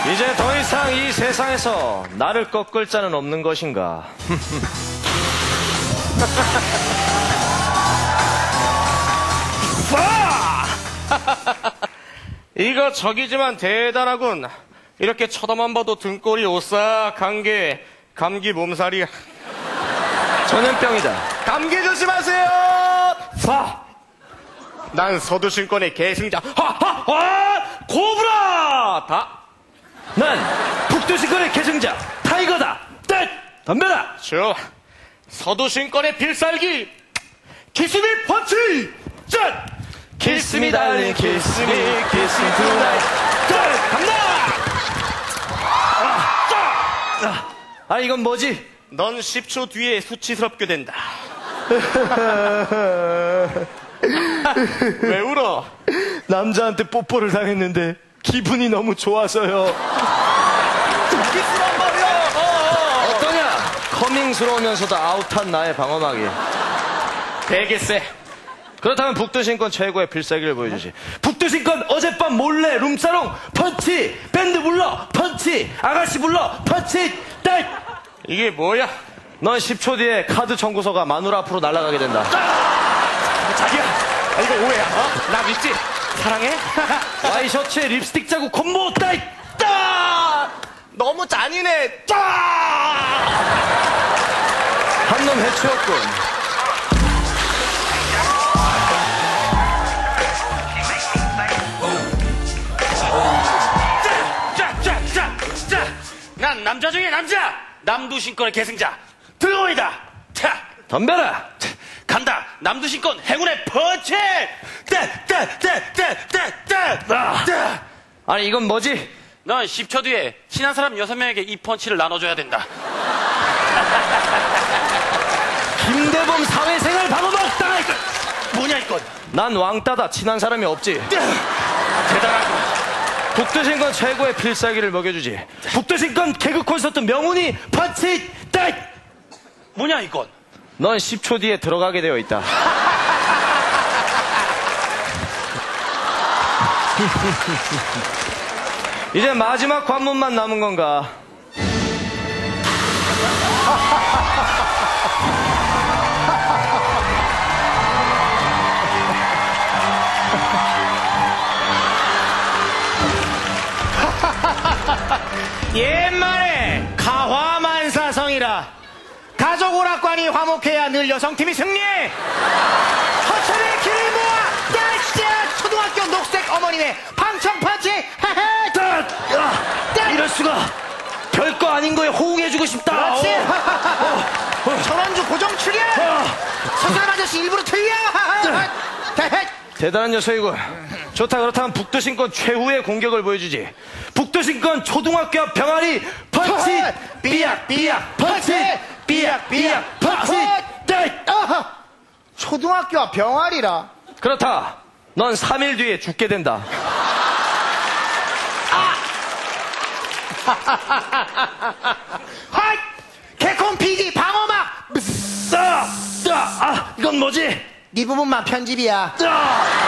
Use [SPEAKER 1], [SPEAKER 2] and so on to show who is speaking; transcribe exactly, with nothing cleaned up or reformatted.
[SPEAKER 1] 이제 더 이상 이 세상에서 나를 꺾을 자는 없는 것인가. 이거 적이지만 대단하군. 이렇게 쳐다만 봐도 등골이 오싹한 게 감기 몸살이야. 전염병이다. 감기 조심하세요. 파. 난 서두신권의 계승자. 하하하. 코브라. 다. 난 북두신권의 계승자. 타이거다. 땡. 덤벼라. 좋아. 서두신권의 필살기. 키스미 펀치. 짠. 키스미 달린 키스미 키스미 투나잇. 짠. 간다. 아, 아, 아, 이건 뭐지? 넌 십 초 뒤에 수치스럽게 된다. 왜 울어? 남자한테 뽀뽀를 당했는데 기분이 너무 좋아서요. 기스란 말이야. 어, 어. 어떠냐? 커밍스러우면서도 아웃한 나의 방어막이 되게 세. 그렇다면 북두신권 최고의 필살기를 보여주지. 북두신권 어젯밤 몰래 룸사롱 펀치. 밴드 불러 펀치. 아가씨 불러 펀치. 딸. 이게 뭐야? 넌 십 초 뒤에 카드 청구서가 마누라 앞으로 날아가게 된다. 아! 자기야, 아, 이거 오해야. 어? 나 믿지? 사랑해? 와이셔츠에 립스틱 자국 콤보. 딸. 따! 너무 잔인해. 따! 한 놈 해치웠군. 난 남자 중에 남자. 남두신권의 계승자 드로이다. 자, 덤벼라. 간다. 남두신권 행운의 펀치. 따따따따따따. 아니 이건 뭐지? 넌 십 초 뒤에 친한 사람 여섯 명에게 이 펀치를 나눠줘야 된다. 김대범 사회생활 방어막. 따. 뭐냐 이건? 난 왕따다. 친한 사람이 없지. 대단하군. 북두신권 최고의 필살기를 먹여주지. 북두신권 개그 콘서트 명운이 펀치. 따잇. 뭐냐 이건? 넌 십 초 뒤에 들어가게 되어 있다. 이제 마지막 관문만 남은 건가? 옛말에 가화만사성이라 가족 오락관이 화목해야 늘 여성팀이 승리. 허천의 길을 모아 따시야. 초등학교 녹색 어머님의 방청펀치. 이럴 수가. 별거 아닌 거에 호응해주고 싶다. 그렇지. 어. 어. 전원주 고정 출연. 어. 서사람 아저씨 일부러 틀려. 대단한 녀석이군. 좋다. 그렇다면 북두신권 최후의 공격을 보여주지. 북두신권 초등학교 앞 병아리 펀치. 삐약 삐약 펀치. 삐약 삐약 펀치.
[SPEAKER 2] 초등학교 앞 병아리라.
[SPEAKER 1] 그렇다. 넌 삼 일 뒤에 죽게 된다.
[SPEAKER 2] 핫! 개콘 피디 방어막.
[SPEAKER 1] 아, 아, 이건 뭐지?
[SPEAKER 2] 네 부분만 편집이야.
[SPEAKER 1] 아!